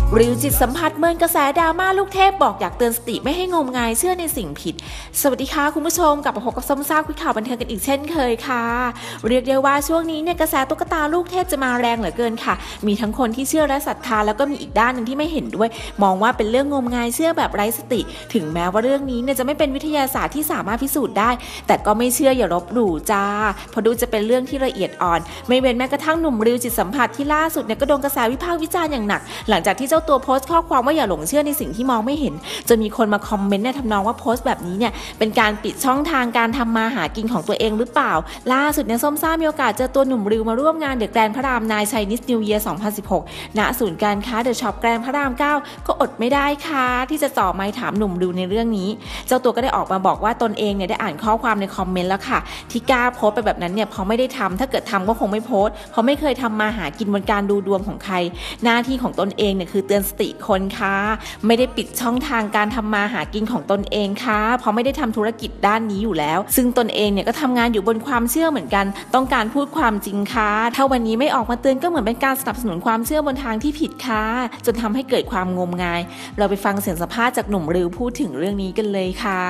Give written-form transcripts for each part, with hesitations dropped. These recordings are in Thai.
ริวจิตสัมผัสเมินกระแสดราม่าลูกเทพบอกอยากเตือนสติไม่ให้งมงายเชื่อในสิ่งผิดสวัสดีค่ะคุณผู้ชมกลับมาพบกับส้มซ่าคุยข่าวบันเทิงกันอีกเช่นเคยค่ะเรียกได้ว่าช่วงนี้เนี่ยกระแสตุ๊กตาลูกเทพจะมาแรงเหลือเกินค่ะมีทั้งคนที่เชื่อและศรัทธาแล้วก็มีอีกด้านหนึ่งที่ไม่เห็นด้วยมองว่าเป็นเรื่องงมงายเชื่อแบบไร้สติถึงแม้ว่าเรื่องนี้เนี่ยจะไม่เป็นวิทยาศาสตร์ที่สามารถพิสูจน์ได้แต่ก็ไม่เชื่ออย่าลบหลู่จ้าเพราะดูจะเป็นเรื่องที่ละเอียดอ่อนไม่เว้นแม้กระทั่งหนุ่มริวจิตสัมผัสที่ล่าสุดเนี่ยก็โดนกระแสวิพากษ์วิจารณ์อย่างหนักหลังจากที่เจ้าตัวโพสต์ข้อความว่าอย่าหลงเชื่อในสิ่งที่มองไม่เห็นจนมีคนมาคอมเมนต์ในทำนองว่าโพสต์แบบนี้เนี่ยเป็นการปิดช่องทางการทำมาหากินของตัวเองหรือเปล่าล่าสุดเนี่ยส้มซ่ามีโอกาสเจอตัวหนุ่มริวมาร่วมงานเดอะแกรนด์พระรามนายไชนีสนิวเยียร์ 2016 ณ ศูนย์การค้าเดอะช็อปแกรนด์พระราม 9 ก็อดไม่ได้ค่ะที่จะจ่อไมค์ถามหนุ่มริวในเรื่องนี้เจ้าตัวก็ได้ออกมาบอกว่าตนเองเนี่ยได้อ่านข้อความในคอมเมนต์แล้วค่ะที่กล้าโพสต์ไปแบบนั้นเนี่ยเพราะไม่ได้ทำถ้าเกิดทำก็คงไม่โพสต์เพราะไม่เคยทำมาหากินบนการดูดวงของใครหน้าที่ของตนเองเนี่ยคือเตือนสติคนค่ะไม่ได้ปิดช่องทางการทำมาหากินของตนเองค่ะเพราะไม่ได้ทำธุรกิจด้านนี้อยู่แล้วซึ่งตนเองเนี่ยก็ทำงานอยู่บนความเชื่อเหมือนกันต้องการพูดความจริงค่ะถ้าวันนี้ไม่ออกมาเตือนก็เหมือนเป็นการสนับสนุนความเชื่อบนทางที่ผิดค่ะจนทำให้เกิดความงมงายเราไปฟังเสียงสัมภาษณ์จากหนุ่มริวพูดถึงเรื่องนี้กันเลยค่ะ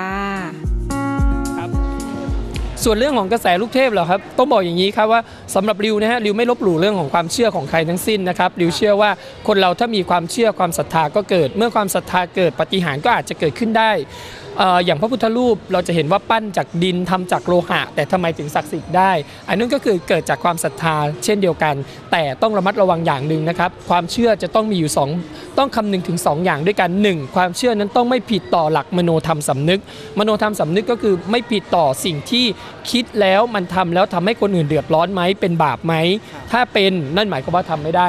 ส่วนเรื่องของกระแสลูกเทพเหรอครับต้องบอกอย่างนี้ครับว่าสำหรับริวนะฮะริวไม่ลบหลู่เรื่องของความเชื่อของใครทั้งสิ้นนะครับริวเชื่อว่าคนเราถ้ามีความเชื่อความศรัทธาก็เกิดเมื่อความศรัทธาเกิดปาฏิหาริย์ก็อาจจะเกิดขึ้นได้อย่างพระพุทธรูปเราจะเห็นว่าปั้นจากดินทำจากโลหะแต่ทำไมถึงศักดิ์สิทธิ์ได้อันนั้นก็คือเกิดจากความศรัทธาเช่นเดียวกันแต่ต้องระมัดระวังอย่างหนึ่งนะครับความเชื่อจะต้องมีอยู่ต้องคำนึงถึง2อย่างด้วยกัน 1. ความเชื่อนั้นต้องไม่ผิดต่อหลักมโนธรรมสำนึกมโนธรรมสำนึกก็คือไม่ผิดต่อสิ่งที่คิดแล้วมันทำแล้วทำให้คนอื่นเดือดร้อนไหมเป็นบาปไหมถ้าเป็นนั่นหมายความว่าทำไม่ได้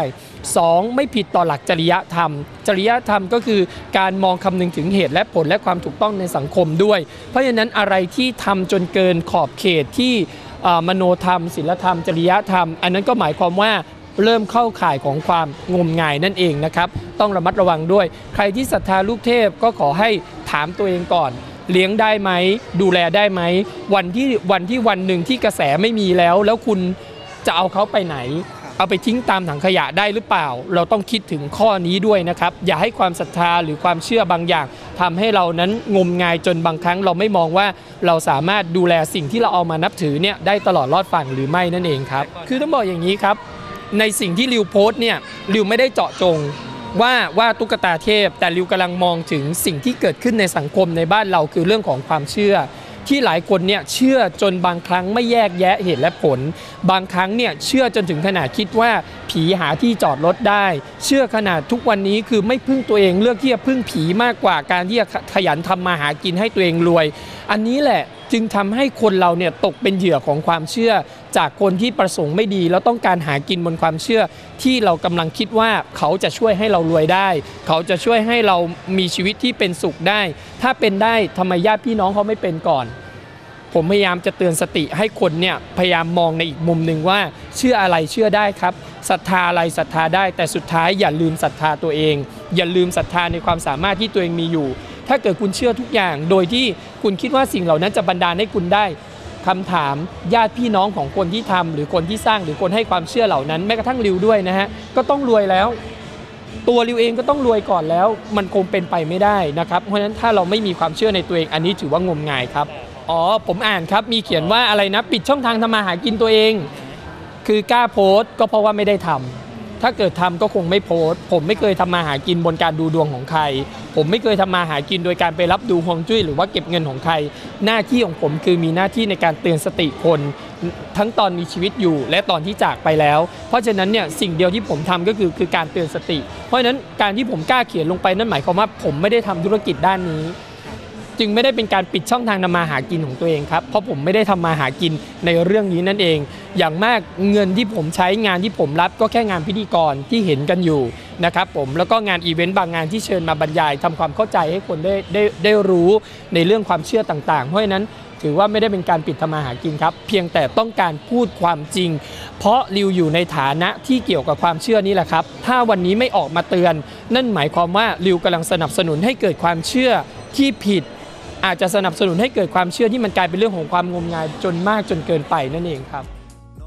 2. ไม่ผิดต่อหลักจริยธรรมจริยธรรมก็คือการมองคำนึงถึงเหตุและผลและความถูกต้องในสังคมด้วยเพราะฉะนั้นอะไรที่ทำจนเกินขอบเขตที่มโนธรรมศีลธรรมจริยธรรมอันนั้นก็หมายความว่าเริ่มเข้าข่ายของความงมงายนั่นเองนะครับต้องระมัดระวังด้วยใครที่ศรัทธาลูกเทพก็ขอให้ถามตัวเองก่อนเลี้ยงได้ไหมดูแลได้ไหมวันหนึ่งที่กระแสไม่มีแล้วคุณจะเอาเขาไปไหนเอาไปทิ้งตามถังขยะได้หรือเปล่าเราต้องคิดถึงข้อนี้ด้วยนะครับอย่าให้ความศรัทธาหรือความเชื่อบางอย่างทำให้เรานั้นงมงายจนบางครั้งเราไม่มองว่าเราสามารถดูแลสิ่งที่เราเอามานับถือเนี่ยได้ตลอดรอดฝั่งหรือไม่นั่นเองครับคือต้องบอกอย่างนี้ครับในสิ่งที่ริวโพสต์เนี่ยริวไม่ได้เจาะจงว่าตุ๊กตาเทพแต่ริวกำลังมองถึงสิ่งที่เกิดขึ้นในสังคมในบ้านเราคือเรื่องของความเชื่อที่หลายคนเนี่ยเชื่อจนบางครั้งไม่แยกแยะเหตุและผลบางครั้งเนี่ยเชื่อจนถึงขนาดคิดว่าผีหาที่จอดรถได้เชื่อขนาดทุกวันนี้คือไม่พึ่งตัวเองเลือกที่จะพึ่งผีมากกว่าการที่จะขยันทำมาหากินให้ตัวเองรวยอันนี้แหละจึงทำให้คนเราเนี่ยตกเป็นเหยื่อของความเชื่อจากคนที่ประสงค์ไม่ดีแล้วต้องการหากินบนความเชื่อที่เรากำลังคิดว่าเขาจะช่วยให้เรารวยได้เขาจะช่วยให้เรามีชีวิตที่เป็นสุขได้ถ้าเป็นได้ทำไมญาติพี่น้องเขาไม่เป็นก่อนผมพยายามจะเตือนสติให้คนเนี่ยพยายามมองในอีกมุมหนึ่งว่าเชื่ออะไรเชื่อได้ครับศรัทธาอะไรศรัทธาได้แต่สุดท้ายอย่าลืมศรัทธาตัวเองอย่าลืมศรัทธาในความสามารถที่ตัวเองมีอยู่ถ้าเกิดคุณเชื่อทุกอย่างโดยที่คุณคิดว่าสิ่งเหล่านั้นจะบันดาลให้คุณได้คำถามญาติพี่น้องของคนที่ทำหรือคนที่สร้างหรือคนให้ความเชื่อเหล่านั้นแม้กระทั่งริวด้วยนะฮะก็ต้องรวยแล้วตัวริวเองก็ต้องรวยก่อนแล้วมันคงเป็นไปไม่ได้นะครับเพราะฉะนั้นถ้าเราไม่มีความเชื่อในตัวเองอันนี้ถือว่างมงายครับผมอ่านครับมีเขียนว่าอะไรนะปิดช่องทางทำมาหากินตัวเองคือกล้าโพสต์ก็เพราะว่าไม่ได้ทำถ้าเกิดทำก็คงไม่โพสต์ผมไม่เคยทำมาหากินบนการดูดวงของใครผมไม่เคยทำมาหากินโดยการไปรับดูฮวงจุ้ยหรือว่าเก็บเงินของใครหน้าที่ของผมคือมีหน้าที่ในการเตือนสติคนทั้งตอนมีชีวิตอยู่และตอนที่จากไปแล้วเพราะฉะนั้นเนี่ยสิ่งเดียวที่ผมทำก็คือการเตือนสติเพราะฉะนั้นการที่ผมกล้าเขียนลงไปนั่นหมายความว่าผมไม่ได้ทำธุรกิจด้านนี้จึงไม่ได้เป็นการปิดช่องทางทำมาหากินของตัวเองครับเพราะผมไม่ได้ทำมาหากินในเรื่องนี้นั่นเองอย่างมากเงินที่ผมใช้งานที่ผมรับก็แค่งานพิธีกรที่เห็นกันอยู่นะครับผมแล้วก็งานอีเวนต์บางงานที่เชิญมาบรรยายทำความเข้าใจให้คนได้รู้ในเรื่องความเชื่อต่างๆเพราะฉะนั้นถือว่าไม่ได้เป็นการปิดทำมาหากินครับเพียงแต่ต้องการพูดความจริงเพราะริวอยู่ในฐานะที่เกี่ยวกับความเชื่อนี่แหละครับถ้าวันนี้ไม่ออกมาเตือนนั่นหมายความว่าริวกำลังสนับสนุนให้เกิดความเชื่อที่ผิดอาจจะสนับสนุนให้เกิดความเชื่อที่มันกลายเป็นเรื่องของความงมงายจนมากจนเกินไปนั่นเองครับ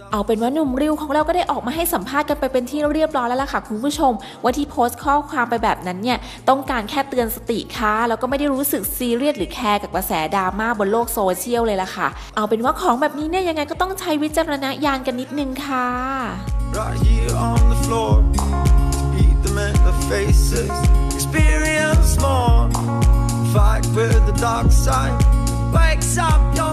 เอาเป็นว่าหนุ่มริวของเราก็ได้ออกมาให้สัมภาษณ์กันไปเป็นที่เรียบร้อยแล้วล่ะค่ะคุณผู้ชมว่าที่โพสต์ข้อความไปแบบนั้นเนี่ยต้องการแค่เตือนสติค่ะแล้วก็ไม่ได้รู้สึกซีเรียสหรือแคร์กับกระแสดราม่าบนโลกโซเชียลเลยล่ะค่ะเอาเป็นว่าของแบบนี้เนี่ยยังไงก็ต้องใช้วิจารณญาณกันนิดนึงค่ะ Right here on the floor, beat them in the faces, experience more, fight with the dark side, wakes up your